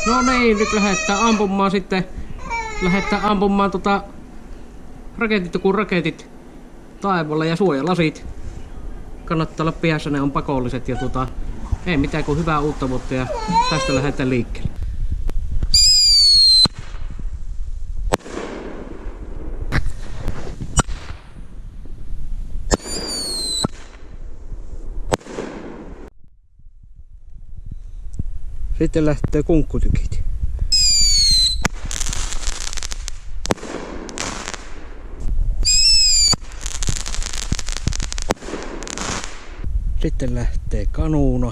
No niin, nyt lähdetään ampumaan sitten. Lähdetään ampumaan raketit kuin raketit taivaalle ja suojalasit. Kannattaa olla pihassa, ne on pakolliset ja ei mitään kuin hyvää uutta vuotta ja tästä lähdetään liikkeelle. Sitten lähtee kunkkutykit. Sitten lähtee kanuuna.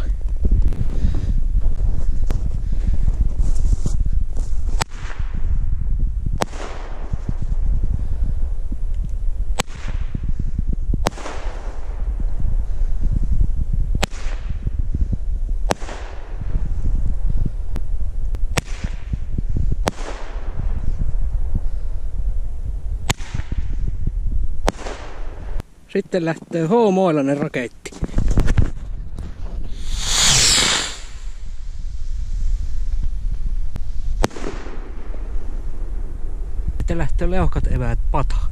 Sitten lähtee H-moilainen raketti. Sitten lähtee leuhkat eväät pataan.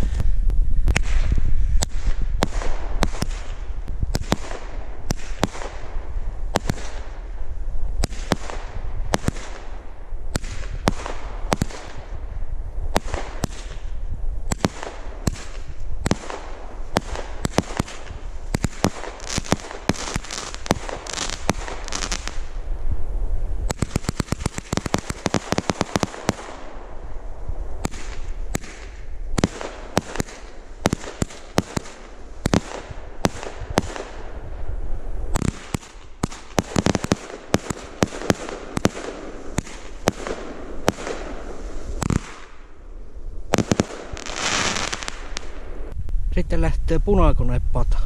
Sitten lähtee punakonepata.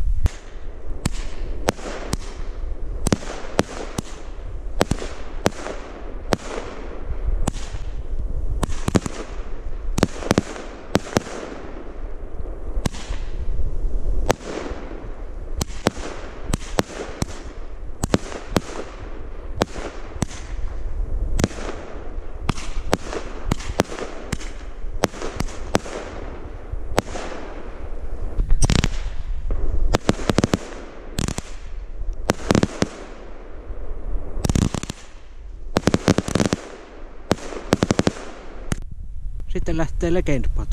Sitten lähtee Legend-pato.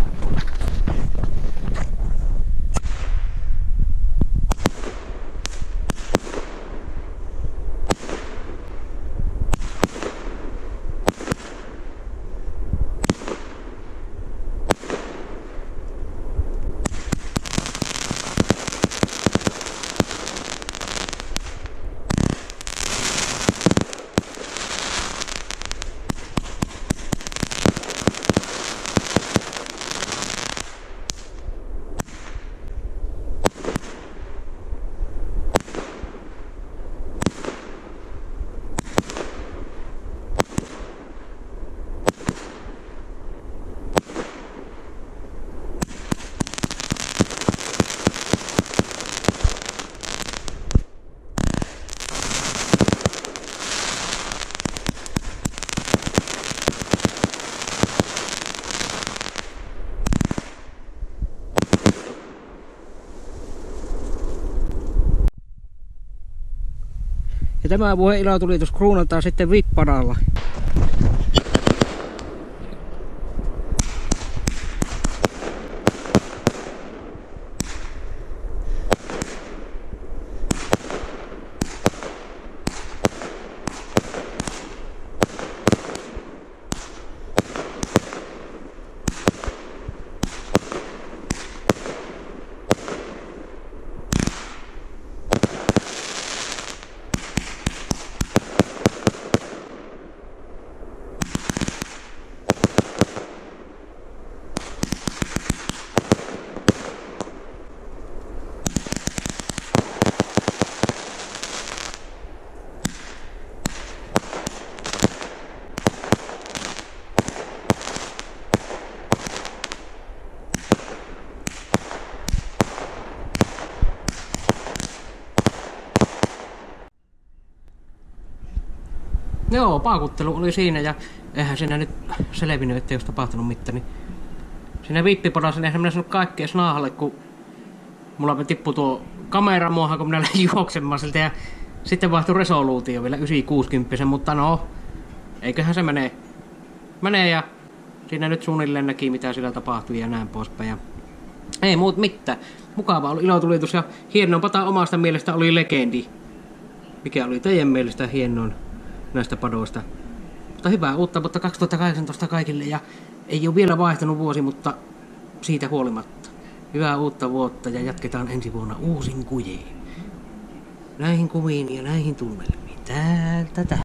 Ja tämä vuoden ilotulitus kruunataan sitten vippanalla. Joo, paukuttelu oli siinä ja eihän siinä nyt selvinnyt, ettei olisi tapahtunut mitään. Niin siinä viippipodassa eihän minä sanonut kaikkea naahalle, kun mulla tippui tuo kamera muuhan, kun minä lähdin juoksemaan siltä ja sitten vaihtui resoluutio vielä 960, mutta no, eiköhän se menee ja siinä nyt suunnilleen näki, mitä sillä tapahtui ja näin poispäin. Ja ei muut mitään. Mukava oli ilotulitus ja hienompaa omasta mielestä oli legendi. Mikä oli teidän mielestä hienoin näistä padoista? Mutta hyvää uutta vuotta 2018 kaikille ja ei ole vielä vaihtanut vuosi, mutta siitä huolimatta. Hyvää uutta vuotta ja jatketaan ensi vuonna uusin kujiin. Näihin kuviin ja näihin tunnelmiin. Täältä tähän.